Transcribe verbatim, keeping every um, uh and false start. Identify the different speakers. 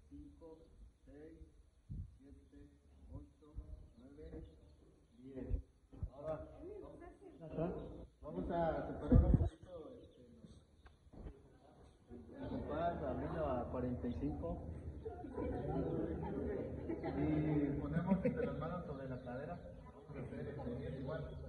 Speaker 1: cinco, seis, siete, ocho, nueve, diez. Ahora vamos a separar un poquito este, el compás abriendo a cuarenta y cinco y ponemos entre las manos sobre la cadera. Vamos a hacer este, igual.